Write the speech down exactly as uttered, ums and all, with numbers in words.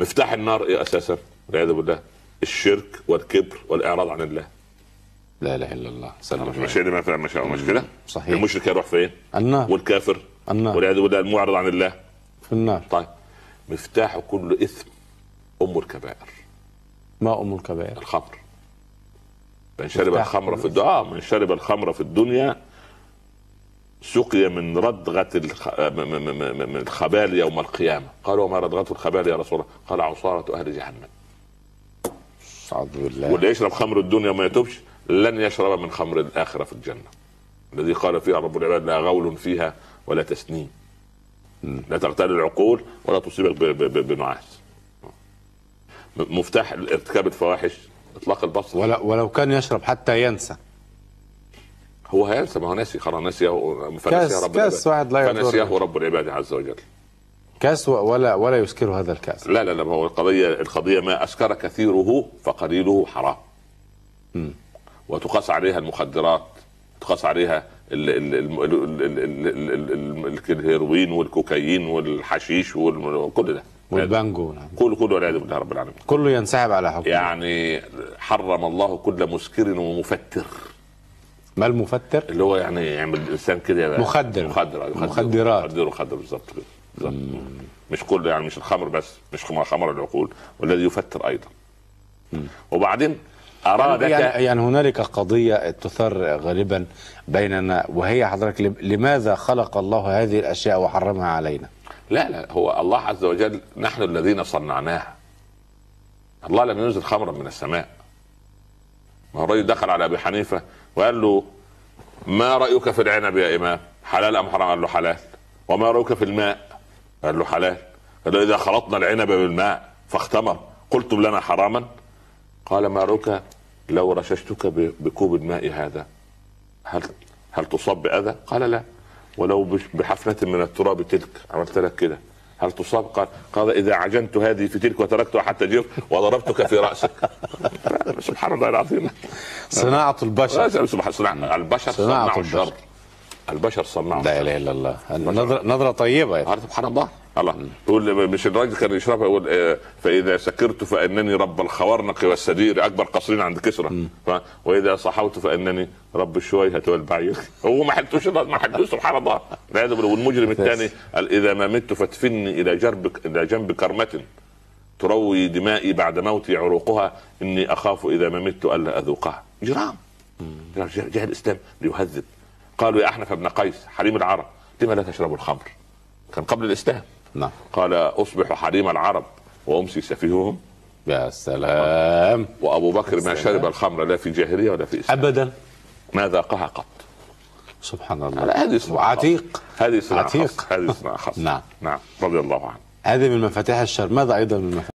مفتاح النار ايه اساسا؟ والعياذ بالله الشرك والكبر والاعراض عن الله. لا اله الا الله. سلام مش ما فاهم مش مش كده؟ صحيح. المشرك هيروح فين؟ النار. والكافر النار. والعياذ بالله المعرض عن الله في النار. طيب مفتاح كل اثم ام الكبائر. ما ام الكبائر؟ الخمر. من شرب الخمر في الدنيا آه من شرب الخمر في الدنيا سقي من ردغة الخ... من الخبال يوم القيامة. قالوا وما ردغة الخبال يا رسول الله؟ قال عصارة أهل جهنم. أعوذ بالله. واللي يشرب خمر الدنيا وما يتوبش لن يشرب من خمر الآخرة في الجنة الذي قال فيها رب العباد لا غول فيها ولا تسنيم لا تغتال العقول ولا تصيبك ب... ب... ب... بنعاس. مفتاح ارتكاب الفواحش اطلاق البصر. ولا ولو كان يشرب حتى ينسى. هو هينسى ما هو ناسي خلاص نسيه كاس رب كاس واحد لا فنسيه رب العباد عز وجل. كاس ولا ولا يسكر هذا الكاس. لا لا لا هو القضيه القضيه ما اسكر كثيره فقليله حرام. م. وتقاس عليها المخدرات تقاس عليها الهيروين والكوكايين والحشيش وكل ده والبانجو. كله كله والعياذ بالله رب العالمين كله ينسحب على حكم. يعني حرم الله كل مسكر ومفتر. ما المفتر؟ اللي هو يعني يعمل الانسان كده مخدر. مخدر مخدرات مخدر مخدر بالظبط كده. مش كل يعني مش الخمر بس مش خمر العقول والذي يفتر ايضا. مم. وبعدين ارادك يعني, يعني هنالك قضيه تثار غالبا بيننا وهي حضرتك لماذا خلق الله هذه الاشياء وحرمها علينا؟ لا لا هو الله عز وجل نحن الذين صنعناها. الله لم ينزل خمرا من السماء. ما الرجل دخل على ابي حنيفه وقال له ما رايك في العنب يا امام؟ حلال ام حرام؟ قال له حلال. وما رايك في الماء؟ قال له حلال. قال له اذا خلطنا العنب بالماء فاختمر قلتم لنا حراما؟ قال ما رايك لو رششتك بكوب الماء هذا هل هل تصاب باذى؟ قال لا. ولو بحفنه من التراب تلك عملت لك كده هل تصاب؟ قال قال اذا عجنت هذه في تلك وتركتها حتى جير وضربتك في راسك. سبحان الله العظيم. صناعه البشر. صناعه البشر صناعه الشر. البشر صنعوا. لا اله الا الله. نظره نظره طيبه يعني. سبحان الله. الله يقول مش الراجل كان يشربها يقول فاذا سكرت فانني رب الخوارنق والسدير اكبر قصرين عند كسرى واذا صحوت فانني رب الشويهة والبعير. هو ما حدوش ما حدوش سبحان الله. والمجرم الثاني قال اذا ما مت فادفني الى جنب الى جنب كرمه تروي دمائي بعد موتي عروقها اني اخاف اذا ما مت الا اذوقها. جرام. جاء الاسلام ليهذب. قالوا يا احنف بن قيس حريم العرب لما لا تشربوا الخمر؟ كان قبل الاسلام. نعم. قال اصبح حريم العرب وامسي سفيههم. يا سلام. وابو بكر ما شرب الخمر لا في جاهليه ولا في اسلام ابدا ما ذاقها قط. سبحان الله. هذه صناعه عتيق. هذه صناعه عتيق. هذه صناعه خاصه. نعم نعم رضي الله عنه. هذه من مفاتيح الشر. ماذا ايضا من مفاتيح